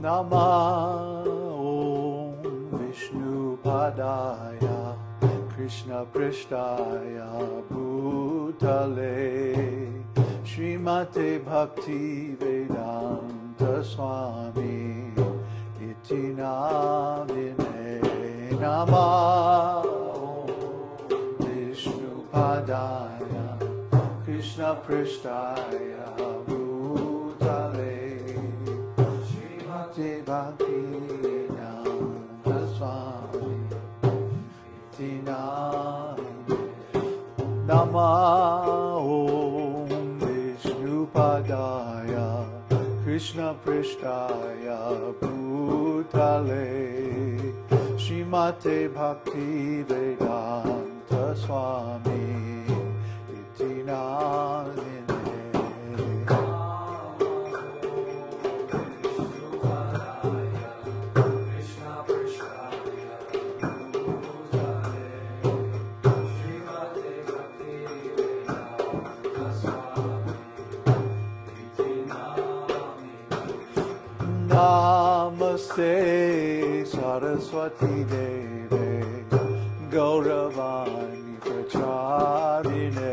Namah Om Vishnupadaya Krishna Prishtaya Bhutale Srimate Bhakti Vedanta Swami Iti Namine Namah Om Vishnupadaya Krishna Prishtaya Bhutale Srimate Bhakti Vedanta Swami Iti Namine Namah Om Vishnupadaya Krishna Prishtaya Bhutale Srimate Bhakti Vedanta Swami Iti Namine Namaste Saraswati Deve Gauravani Pracharine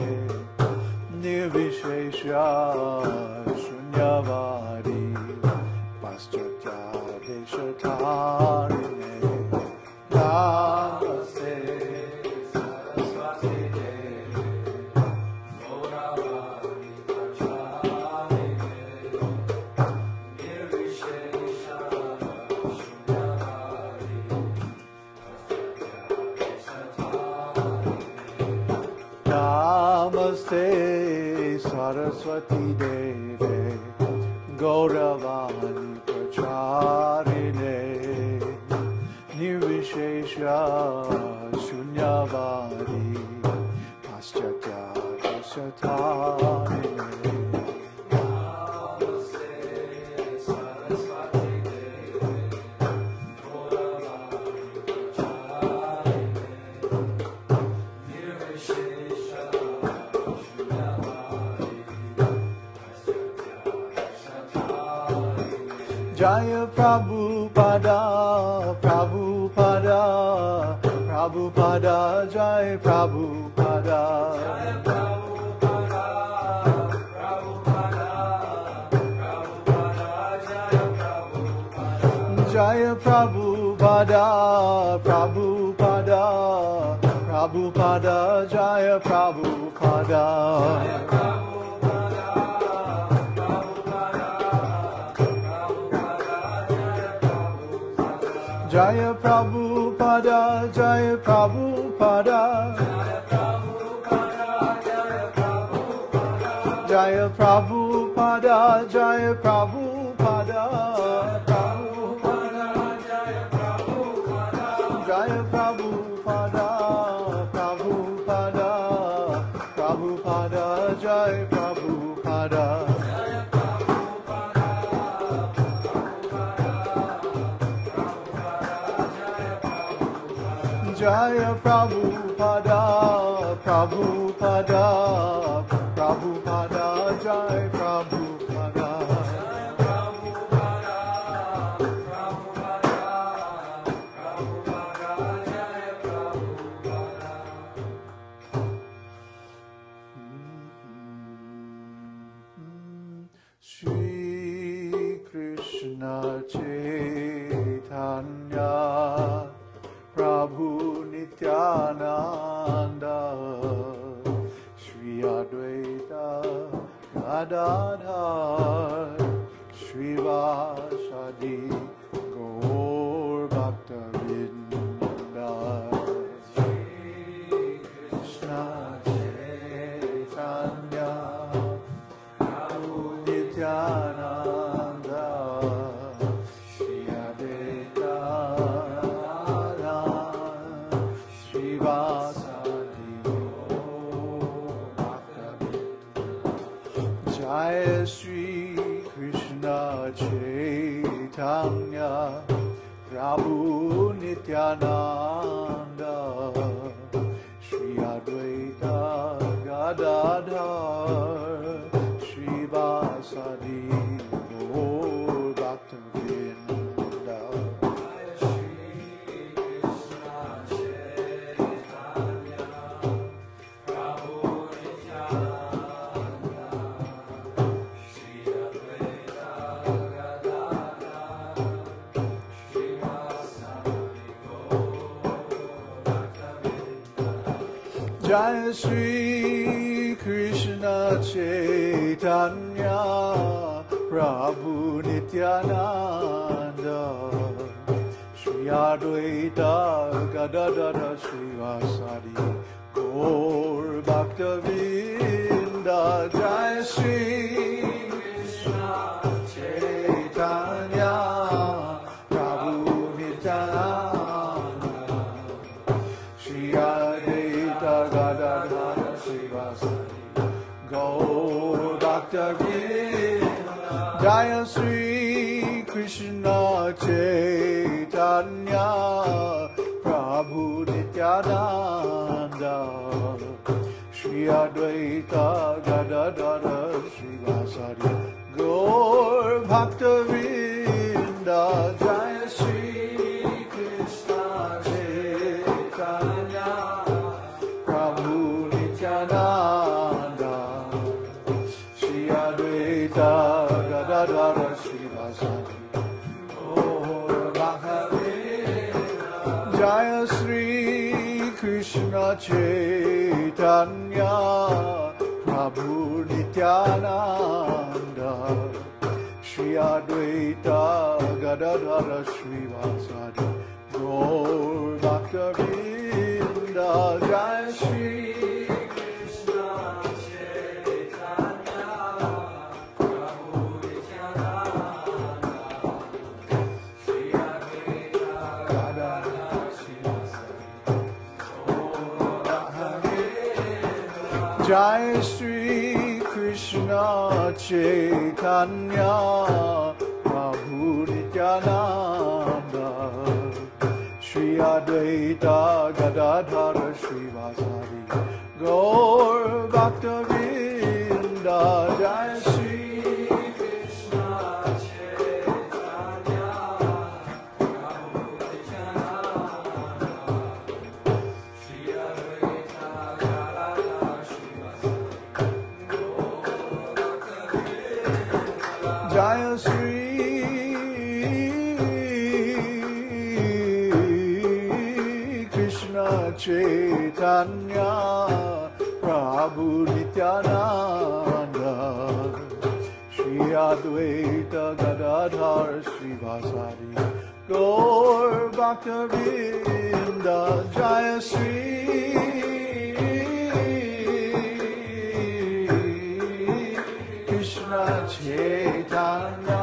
Nirvishesha Shunyavadi Paschatya Deshatarine Namaste Saraswati Deve Gauravani Pracharine Namaste Saraswati Deve Gauravani Pracharine Nirvishesha Shunyavadi Paschatya Deshatarine Jaya Prabhupada, Prabhupada, Prabhupada, Jaya Prabhupada. Jaya Prabhupada, Prabhupada, Prabhupada, Jaya Prabhupada. Jaya Prabhupada, Prabhupada, Prabhupada, Jaya Prabhupada. Jaya Prabhupada, Jaya Prabhupada, Jaya Prabhupada, Jaya Prabhupada, Jaya Prabhupada, Prabhupada, Prabhupada, Jaya Prabhupada. Jaya Prabhupada, Prabhupada, Prabhupada, Jaya Prabhupada. Shri Krishna Chaitanya Prabhu Nityananda Shri Advaita Gadadhar Shri Vasadi Gaur Bhaktavinda Shri Krishna Chaitanya Prabhu Nityananda Shri Advaita Jaya Shri Krishna Chaitanya Prabhu Nityananda Shri Advaita Gadadhar Shri Vasadi Gaur Bhaktavinda Jai Shri Krishna Chaitanya Prabhu Nityananda Shri Advaita Gadadara Srivasadi Gaur Bhaktavinda Jai Shri Krishna Chaitanya Prabhu Nityananda Shri Advaita Gadadara Srivasadi Gaur Bhaktavinda Jaya Shri Krishna Chaitanya Prabhu Nityananda Shri Advaita Gadadara Srivasadi Gaur Bhaktavinda Jaya Shri Krishna Chaitanya Prabhu Nityananda Shri Advaita Gadadara Srivasadi Gaur Bhaktavinda Jaya Shri Krishna Chaitanya Prabhu Nityananda Shri Advaita Gadadara Srivasadi Gaur Bhaktavinda Jaya Shri Krishna Chaitanya Prabhu Nityananda Shri Advaita Gadadara Srivasadi Gaur Bhaktavinda Jai Shri Krishna Chaitanya Prabhu Nityananda Shri Advaita Gadadhara Srivasadi Gaur Bhaktavinda Jai Shri Krishna Chaitanya Prabhu Nityananda Shri Advaita Gadadhara Srivasadi Jaya Shri Krishna Chaitanya Prabhu Nityananda Shri Advaita Gadadhara Srivasadi Gaur Bhaktavinda Jaya Shri Krishna Chaitanya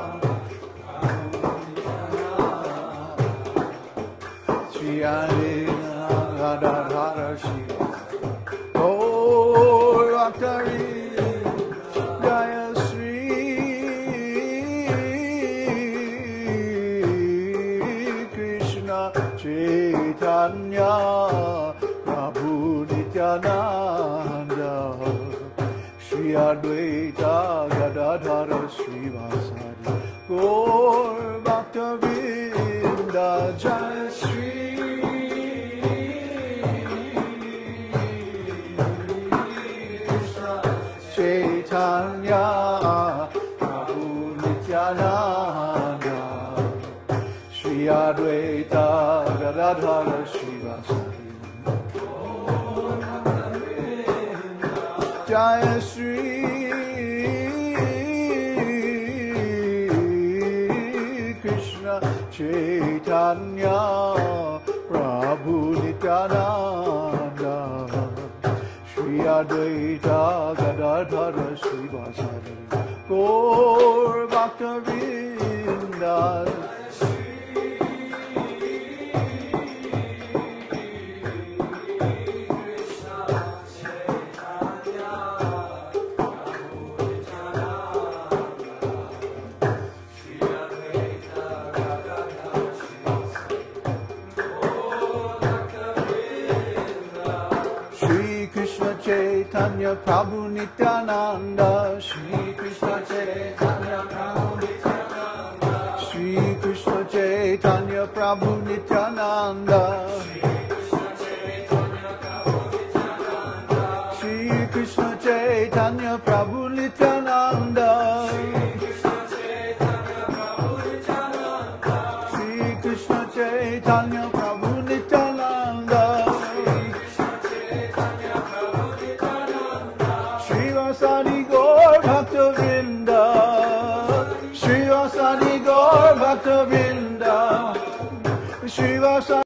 Shri Advaita Gadadhara Srivasadi Gaur Bhaktavinda Jaya Shri Krishna Chaitanya Prabhu Nityananda Shri Advaita Gadadhara Srivasadi Gaur Bhaktavinda Jaya Shri Krishna Chaitanya Prabhu Nityananda Shri Advaita Gadadhara Srivasadi Jaya Shri Krishna Chaitanya Prabhu Nityananda Shri Advaita Gadadhara Srivasadi Gaur Bhaktavinda Chaitanya Prabhu Nityananda Shri Krishna Chaitanya Prabhu Nityananda Shri Krishna Chaitanya Prabhu Nityananda Shri Krishna Chaitanya Prabhu Nityananda Shri Krishna Chaitanya Prabhu Nityananda Shri Krishna Chaitanya Shiva